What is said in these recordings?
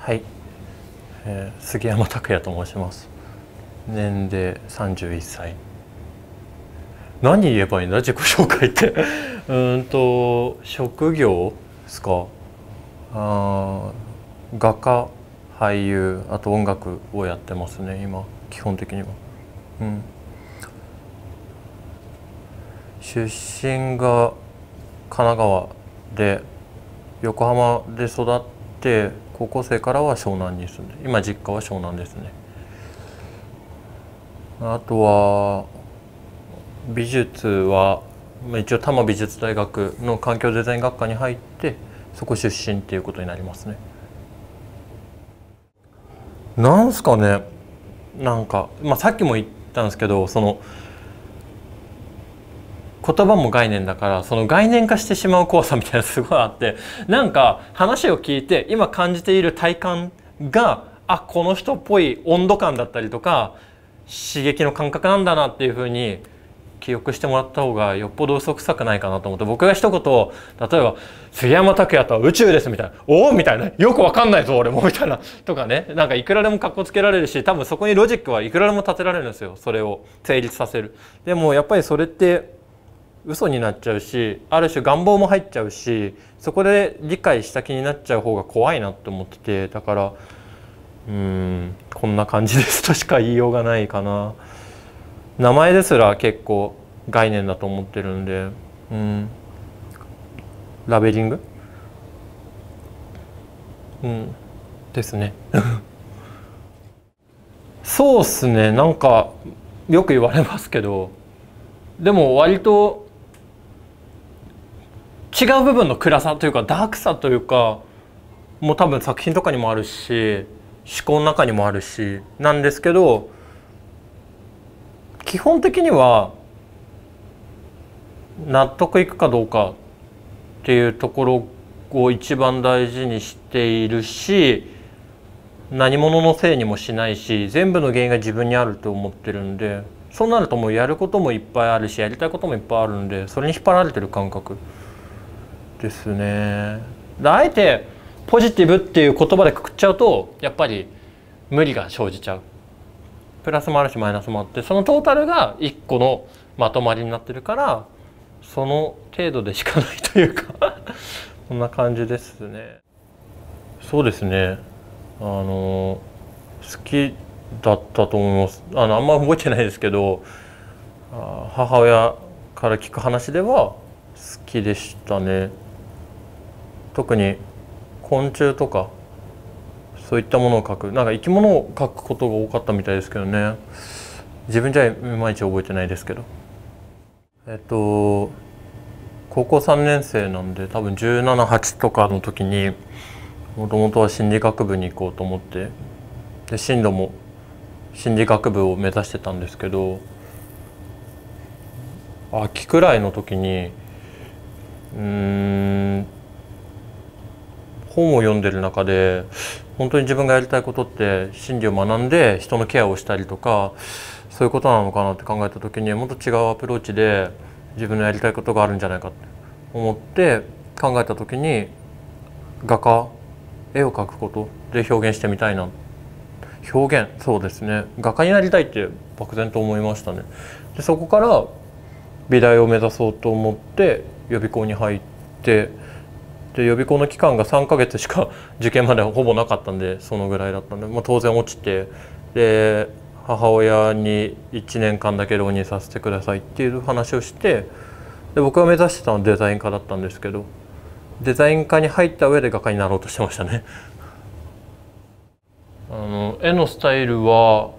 はい、杉山拓也と申します。年齢31歳。何言えばいいんだ自己紹介って職業ですか。画家、俳優、あと音楽をやってますね今基本的には。出身が神奈川で横浜で育って、高校生からは湘南に住んで、今実家は湘南ですね。あとは美術は一応多摩美術大学の環境デザイン学科に入って、そこ出身っていうことになりますね。なんすかね、なんか、さっきも言ったんですけど、その言葉も概念だから、その概念化してしまう怖さみたいなすごいあって、なんか話を聞いて今感じている体感が、あ、この人っぽい温度感だったりとか刺激の感覚なんだなっていうふうに記憶してもらった方がよっぽど嘘くさくないかなと思って、僕が一言例えば「杉山拓也とは宇宙です」みたいな「おお」みたいな「よくわかんないぞ俺も」みたいなとかね、なんかいくらでもかっこつけられるし、多分そこにロジックはいくらでも立てられるんですよ、それを成立させる。でもやっぱりそれって嘘になっちゃうし、ある種願望も入っちゃうし、そこで理解した気になっちゃう方が怖いなって思ってて、だからこんな感じですとしか言いようがないかな。名前ですら結構概念だと思ってるんで、ラベリングですねそうっすね、なんかよく言われますけど、でも割と違う部分の暗さというかダークさというかもう多分作品とかにもあるし、思考の中にもあるしなんですけど、基本的には納得いくかどうかっていうところを一番大事にしているし、何者のせいにもしないし、全部の原因が自分にあると思ってるんで、そうなるともうやることもいっぱいあるし、やりたいこともいっぱいあるんで、それに引っ張られてる感覚ですね。であえてポジティブっていう言葉でくくっちゃうとやっぱり無理が生じちゃう。プラスもあるしマイナスもあって、そのトータルが一個のまとまりになってるから、その程度でしかないというかこんな感じですね。そうですね、好きだったと思います。あんま覚えてないですけど、母親から聞く話では好きでしたね。特に昆虫とかそういったものを描く、なんか生き物を描くことが多かったみたいですけどね。自分じゃいまいち覚えてないですけど、高校3年生なんで多分17、8とかの時にもともとは心理学部に行こうと思って、で進路も心理学部を目指してたんですけど、秋くらいの時に本を読んでる中で、本当に自分がやりたいことって心理を学んで人のケアをしたりとかそういうことなのかなって考えた時に、もっと違うアプローチで自分のやりたいことがあるんじゃないかって思って考えた時に、画家、絵を描くことで表現してみたいな。表現、そうですね、画家になりたいって漠然と思いましたね。でそこから美大を目指そうと思って予備校に入って、で予備校の期間が3ヶ月しか受験までほぼなかったんで、そのぐらいだったんで、当然落ちて、で母親に1年間だけ浪人させてくださいっていう話をして、で僕が目指してたのはデザイン科だったんですけど、デザイン科に入った上で画家になろうとしてましたね。絵のスタイルは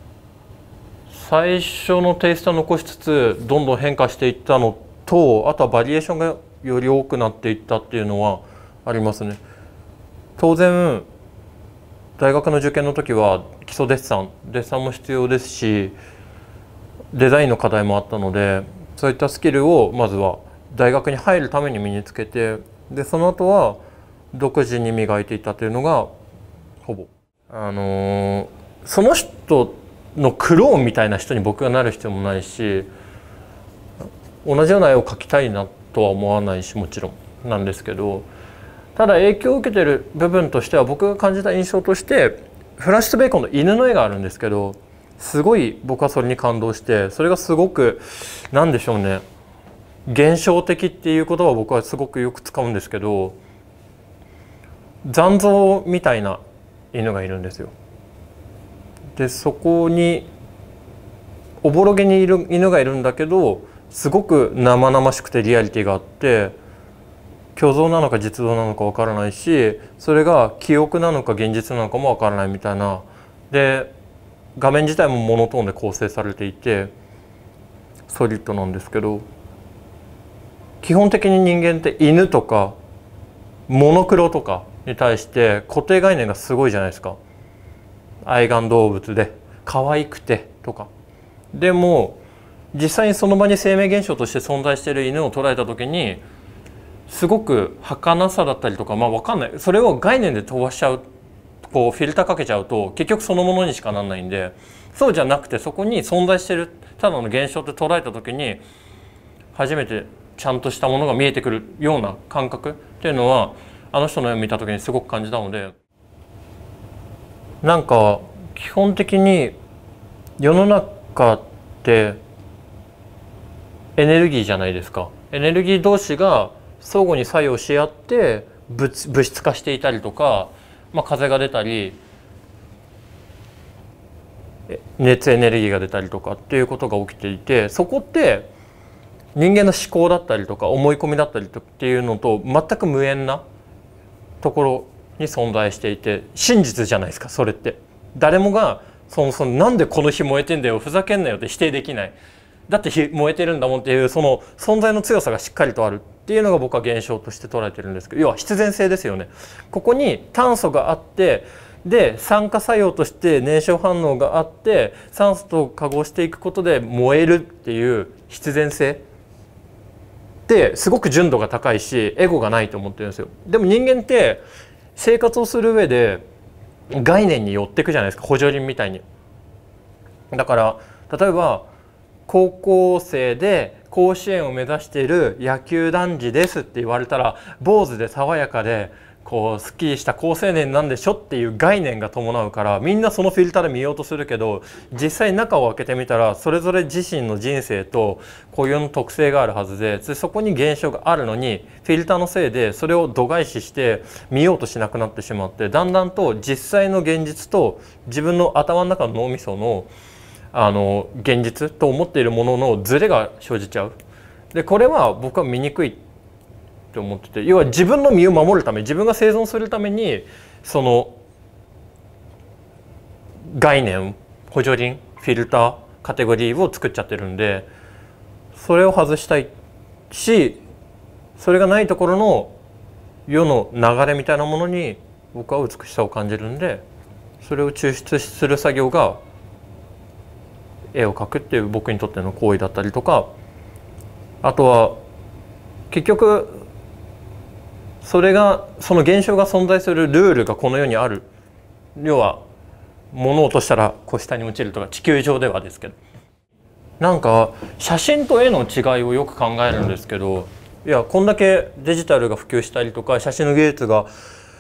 最初のテイストを残しつつどんどん変化していったのと、あとはバリエーションがより多くなっていったっていうのはありますね。当然大学の受験の時は基礎デッサンも必要ですし、デザインの課題もあったので、そういったスキルをまずは大学に入るために身につけて、でその後は独自に磨いていったというのがほぼ。その人のクローンみたいな人に僕がなる必要もないし、同じような絵を描きたいなとは思わないし、もちろんなんですけど、 ただ影響を受けてる部分としては、僕が感じた印象としてフランシス・ベーコンの犬の絵があるんですけど、すごい僕はそれに感動して、それがすごくなんでしょうね、現象的っていう言葉を僕はすごくよく使うんですけど、残像みたいな犬がいるんですよ。でそこにおぼろげにいる犬がいるんだけど、すごく生々しくてリアリティがあって、虚像なのか実像なのか分からないし、それが記憶なのか現実なのかも分からないみたいな。で画面自体もモノトーンで構成されていてソリッドなんですけど、基本的に人間って犬とかモノクロとかに対して固定概念がすごいじゃないですか。愛玩動物で可愛くてとか。でも実際にその場に生命現象として存在している犬を捉えた時に、すごく儚さだったりとか、まあ分かんない、それを概念で飛ばしちゃう、こうフィルターかけちゃうと結局そのものにしかなんないんで、そうじゃなくてそこに存在してるただの現象って捉えた時に初めてちゃんとしたものが見えてくるような感覚っていうのは、あの人の絵を見た時にすごく感じたので、なんか基本的に世の中ってエネルギーじゃないですか。エネルギー同士が相互に作用し合って物質化していたりとか、まあ、風が出たり熱エネルギーが出たりとかっていうことが起きていて、そこって人間の思考だったりとか思い込みだったりとっていうのと全く無縁なところに存在していて、真実じゃないですか。それって誰もがそのなんでこの火燃えてんだよふざけんなよって否定できない。だって火燃えてるんだもんっていうその存在の強さがしっかりとあるっていうのが僕は現象として捉えてるんですけど、要は必然性ですよね。ここに炭素があって、で酸化作用として燃焼反応があって、酸素と化合していくことで燃えるっていう必然性ってすごく純度が高いしエゴがないと思ってるんですよ。でも人間って生活をする上で概念に寄っていくじゃないですか、補助輪みたいに。だから例えば高校生で甲子園を目指している野球男児ですって言われたら、坊主で爽やかでこうすっきりした好青年なんでしょっていう概念が伴うから、みんなそのフィルターで見ようとするけど、実際中を開けてみたらそれぞれ自身の人生と固有の特性があるはずで、そこに現象があるのにフィルターのせいでそれを度外視して見ようとしなくなってしまって、だんだんと実際の現実と自分の頭の中の脳みその現実と思っているもののズレが生じちゃう。でこれは僕は見にくいって思ってて、要は自分の身を守るため、自分が生存するためにその概念、補助輪、フィルター、カテゴリーを作っちゃってるんで、それを外したいし、それがないところの世の流れみたいなものに僕は美しさを感じるんで、それを抽出する作業が絵を描くっていう僕にとっての行為だったりとか、あとは結局それがその現象が存在するルールがこの世にある。要は物を落としたら下に落ちるとか、地球上ではですけど、なんか写真と絵の違いをよく考えるんですけど、いやこんだけデジタルが普及したりとか写真の技術が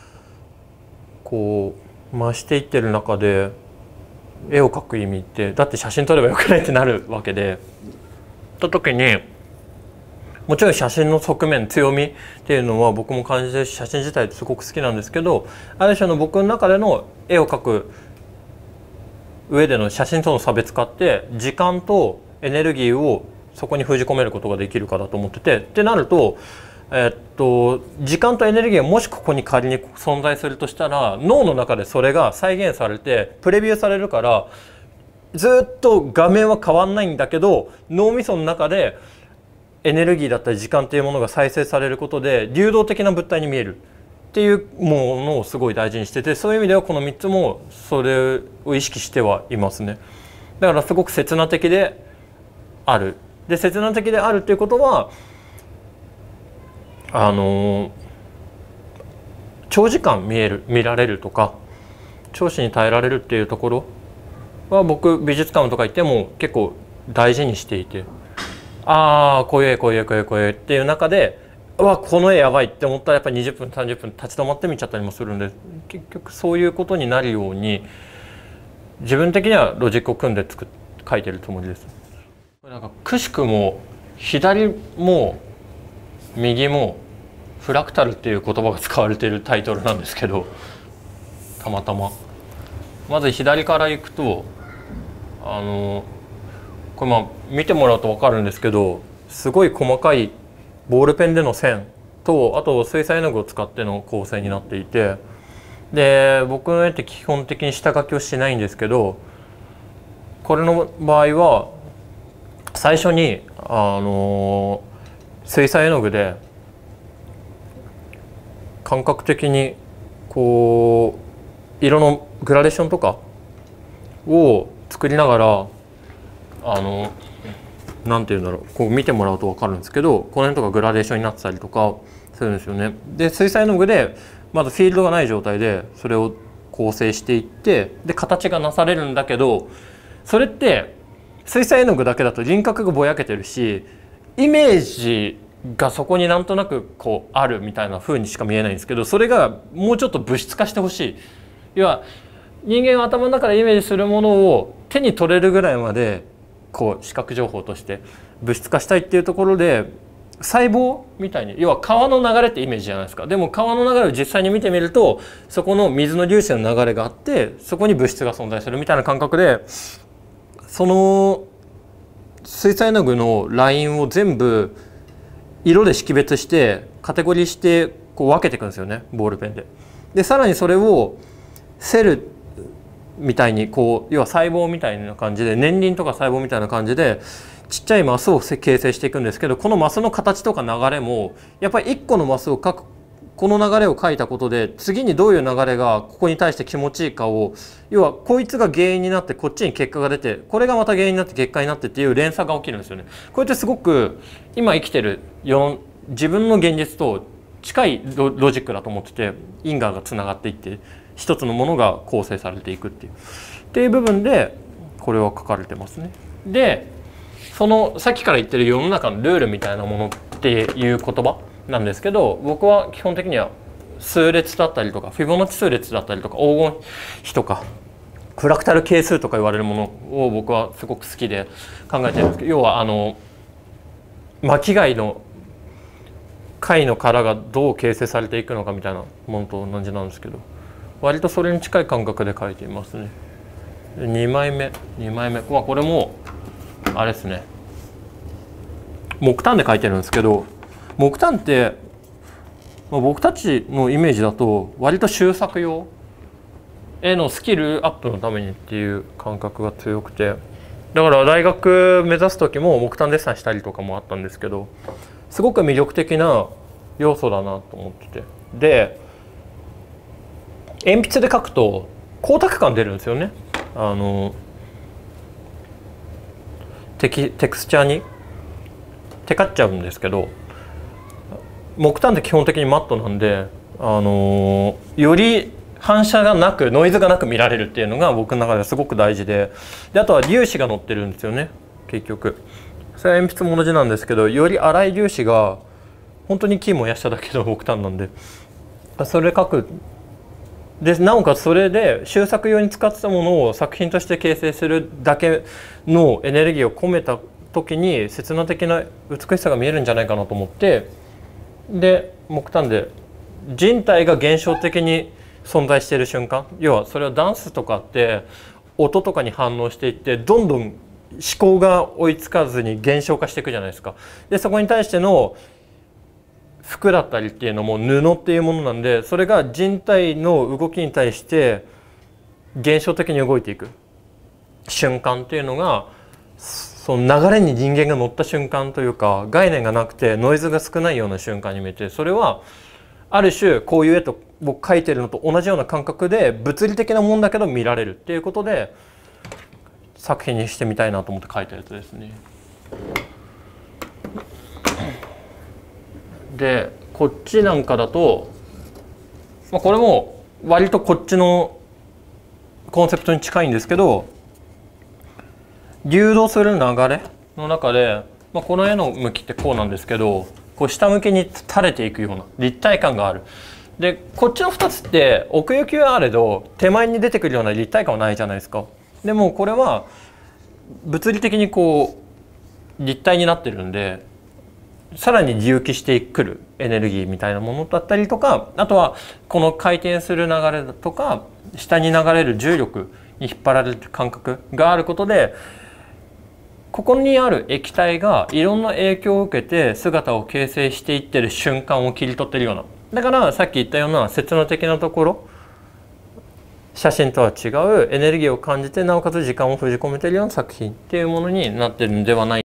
こう増していってる中で、絵を描く意味ってだって写真撮ればよくないってなるわけで、と時にもちろん写真の側面、強みっていうのは僕も感じてるし、写真自体ってすごく好きなんですけど、ある種の僕の中での絵を描く上での写真との差別化って時間とエネルギーをそこに封じ込めることができるかだと思ってて、ってなると時間とエネルギーがもしここに仮に存在するとしたら、脳の中でそれが再現されてプレビューされるから、ずっと画面は変わんないんだけど脳みその中でエネルギーだったり時間っていうものが再生されることで流動的な物体に見えるっていうものをすごい大事にしてて、そういう意味ではこの3つもそれを意識してはいますね。だからすごく刹那的である。で刹那的であるっていうことは長時間見られるとか長視に耐えられるっていうところは僕美術館とか行っても結構大事にしていて、ああこういう絵っていう中でうわこの絵やばいって思ったらやっぱり20分30分立ち止まって見ちゃったりもするんで、結局そういうことになるように自分的にはロジックを組んで書いてるつもりです。なんかくしくも左も右もフラクタルっていう言葉が使われているタイトルなんですけど、たまたままず左からいくとこれ見てもらうと分かるんですけど、すごい細かいボールペンでの線とあと水彩絵の具を使っての構成になっていて、で僕の絵って基本的に下書きをしないんですけど、これの場合は最初に水彩絵の具で感覚的にこう色のグラデーションとかを作りながらなんていうんだろう、こう見てもらうと分かるんですけど、この辺とかグラデーションになってたりとかするんですよね。で水彩絵の具でまずフィールドがない状態でそれを構成していって、で形がなされるんだけど、それって水彩絵の具だけだと輪郭がぼやけてるし、イメージがそこになんとなくこうあるみたいな風にしか見えないんですけど、それがもうちょっと物質化してほしい。要は人間が頭の中でイメージするものを手に取れるぐらいまでこう視覚情報として物質化したいっていうところで、細胞みたいに、要は川の流れってイメージじゃないですか。でも川の流れを実際に見てみると、そこの水の粒子の流れがあって、そこに物質が存在するみたいな感覚で、その水彩絵の具のラインを全部色で識別してカテゴリーしてこう分けていくんですよね、ボールペンで。でさらにそれをセルみたいにこう、要は細胞みたいな感じで、年輪とか細胞みたいな感じでちっちゃいマスを形成していくんですけど、このマスの形とか流れもやっぱり1個のマスを描く、この流れを描いたことで次にどういう流れがここに対して気持ちいいかを、要はこいつが原因になってこっちに結果が出て、これがまた原因になって結果になってっていう連鎖が起きるんですよね。これってすごく今生きてる自分の現実と近いロジックだと思ってて、因果がつながっていって一つのものが構成されていくっていう部分でこれは書かれてますね。でそのさっきから言ってる世の中のルールみたいなものっていう言葉なんですけど、僕は基本的には数列だったりとかフィボナッチ数列だったりとか黄金比とかフラクタル係数とか言われるものを僕はすごく好きで考えてるんですけど、要は巻貝の貝の殻がどう形成されていくのかみたいなものと同じなんですけど、割とそれに近い感覚で書いていますね。2枚目これもあれですね、木炭で書いてるんですけど、木炭って、僕たちのイメージだと割と修作用へのスキルアップのためにっていう感覚が強くて、だから大学目指す時も木炭デッサンしたりとかもあったんですけど、すごく魅力的な要素だなと思ってて、で鉛筆で書くと光沢感出るんですよね。テクスチャーにテカっちゃうんですけど、木炭って基本的にマットなんで、より反射がなくノイズがなく見られるっていうのが僕の中ではすごく大事で、あとは粒子が乗ってるんですよね。結局それは鉛筆も同じなんですけど、より粗い粒子が本当に木燃やしただけの木炭なんで、それ書くで、なおかつそれで修作用に使ってたものを作品として形成するだけのエネルギーを込めた時に刹那的な美しさが見えるんじゃないかなと思って、で木炭で人体が現象的に存在している瞬間、要はそれはダンスとかって音とかに反応していってどんどん思考が追いつかずに現象化していくじゃないですか。でそこに対しての服だったりっていうのも布っていうものなんで、それが人体の動きに対して現象的に動いていく瞬間っていうのが、その流れに人間が乗った瞬間というか、概念がなくてノイズが少ないような瞬間に見えて、それはある種こういう絵と僕描いてるのと同じような感覚で物理的なもんだけど見られるっていうことで作品にしてみたいなと思って描いたやつですね。でこっちなんかだと、これも割とこっちのコンセプトに近いんですけど、流動する流れの中で、この絵の向きってこうなんですけど、 こう下向きに垂れていくような立体感がある。でこっちの2つって奥行きはあれど手前に出てくるような立体感はないじゃないですか。でもこれは物理的にこう立体になってるんで、さらに隆起してくるエネルギーみたいなものだったりとか、あとはこの回転する流れだとか下に流れる重力に引っ張られる感覚があることで、ここにある液体がいろんな影響を受けて姿を形成していってる瞬間を切り取ってるような。だからさっき言ったような刹那的なところ、写真とは違うエネルギーを感じてなおかつ時間を封じ込めているような作品っていうものになってるんではないか。